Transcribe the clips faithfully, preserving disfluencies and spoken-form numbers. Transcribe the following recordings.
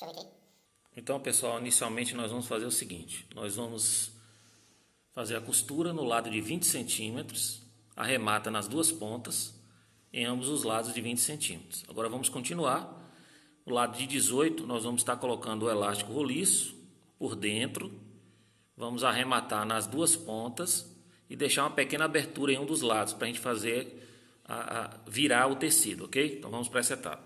Deixa eu ver aqui. Então, pessoal, inicialmente nós vamos fazer o seguinte. Nós vamos fazer a costura no lado de vinte centímetros, arremata nas duas pontas, em ambos os lados de vinte centímetros. Agora vamos continuar. No lado de dezoito, nós vamos estar colocando o elástico roliço por dentro. Vamos arrematar nas duas pontas e deixar uma pequena abertura em um dos lados para a gente fazer a, a, virar o tecido, ok? Então vamos para essa etapa.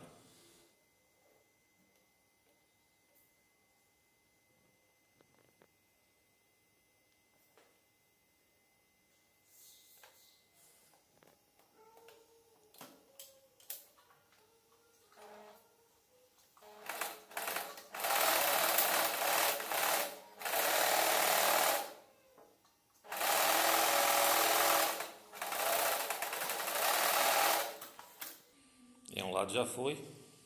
Em um lado já foi.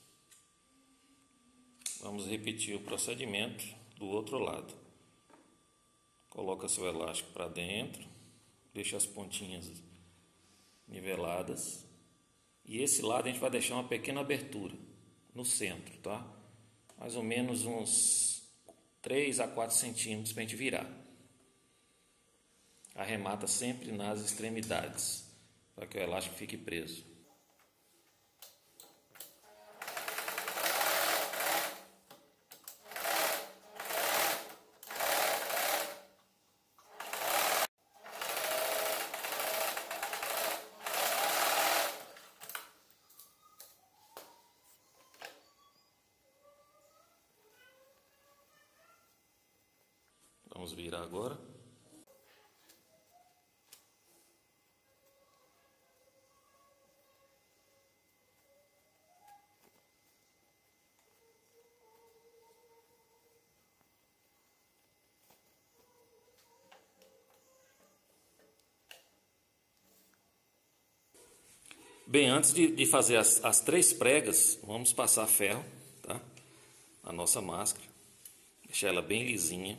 Vamos repetir o procedimento do outro lado. Coloca seu elástico para dentro, deixa as pontinhas niveladas. E esse lado a gente vai deixar uma pequena abertura no centro, tá? Mais ou menos uns três a quatro centímetros para a gente virar. Arremata sempre nas extremidades, para que o elástico fique preso. Vamos virar agora. Bem, antes de, de fazer as, as três pregas, vamos passar ferro, tá? A nossa máscara. Deixar ela bem lisinha.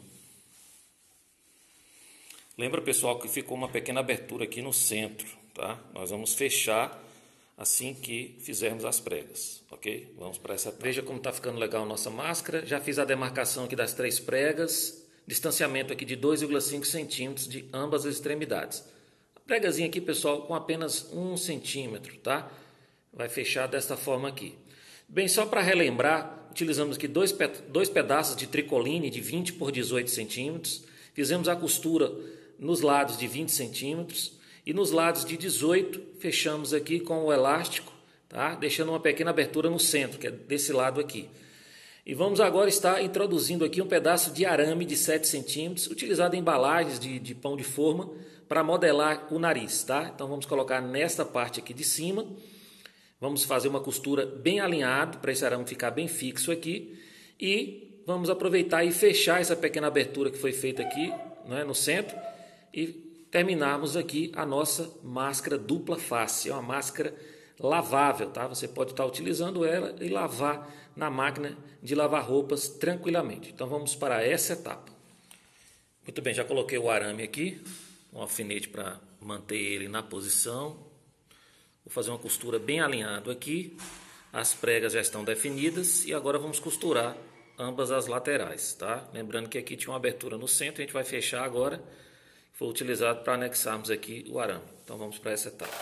Lembra, pessoal, que ficou uma pequena abertura aqui no centro, tá? Nós vamos fechar assim que fizermos as pregas, ok? Vamos para essa etapa. Veja como está ficando legal a nossa máscara. Já fiz a demarcação aqui das três pregas. Distanciamento aqui de dois vírgula cinco centímetros de ambas as extremidades. A pregazinha aqui, pessoal, com apenas um centímetro, tá? Vai fechar desta forma aqui. Bem, só para relembrar, utilizamos aqui dois, pe dois pedaços de tricoline de vinte por dezoito centímetros. Fizemos a costura nos lados de vinte centímetros e nos lados de dezoito fechamos aqui com o elástico, tá? Deixando uma pequena abertura no centro, que é desse lado aqui. E vamos agora estar introduzindo aqui um pedaço de arame de sete centímetros, utilizado em embalagens de, de pão de forma, para modelar o nariz, tá? Então vamos colocar nesta parte aqui de cima, vamos fazer uma costura bem alinhado, para esse arame ficar bem fixo aqui, e vamos aproveitar e fechar essa pequena abertura que foi feita aqui, né, no centro, e terminarmos aqui a nossa máscara dupla face. É uma máscara lavável, tá? Você pode estar utilizando ela e lavar na máquina de lavar roupas tranquilamente. Então vamos para essa etapa. Muito bem, já coloquei o arame aqui, um alfinete para manter ele na posição. Vou fazer uma costura bem alinhado aqui. As pregas já estão definidas e agora vamos costurar ambas as laterais, tá? Lembrando que aqui tinha uma abertura no centro, a gente vai fechar agora. Foi utilizado para anexarmos aqui o arame. Então vamos para essa etapa.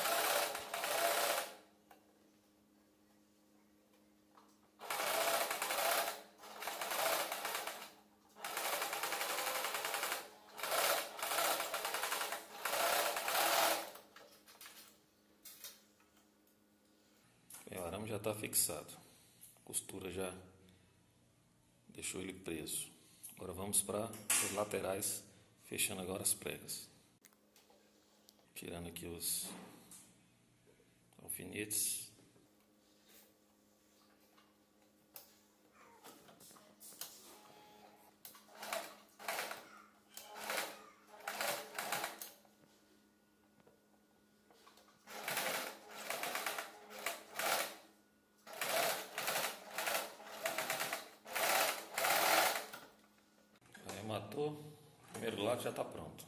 O arame já está fixado. A costura já deixou ele preso. Agora vamos para as laterais. Fechando agora as pregas. Tirando aqui os alfinetes. Arrematou. O primeiro lado já está pronto.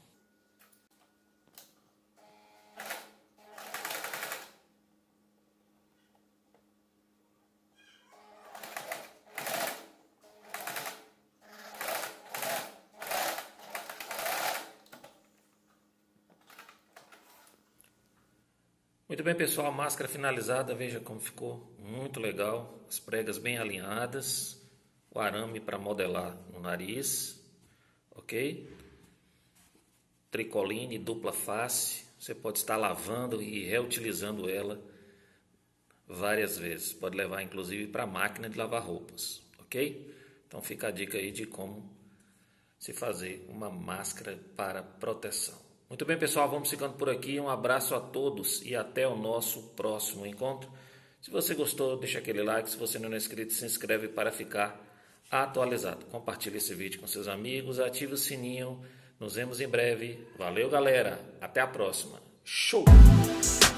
Muito bem, pessoal, a máscara finalizada, veja como ficou, muito legal, as pregas bem alinhadas, o arame para modelar no nariz, ok? Tricoline dupla face, você pode estar lavando e reutilizando ela várias vezes, pode levar inclusive para a máquina de lavar roupas, ok? Então fica a dica aí de como se fazer uma máscara para proteção. Muito bem, pessoal, vamos ficando por aqui. Um abraço a todos e até o nosso próximo encontro. Se você gostou, deixa aquele like. Se você não é inscrito, se inscreve para ficar atualizado. Compartilhe esse vídeo com seus amigos, ative o sininho. Nos vemos em breve. Valeu, galera. Até a próxima. Show!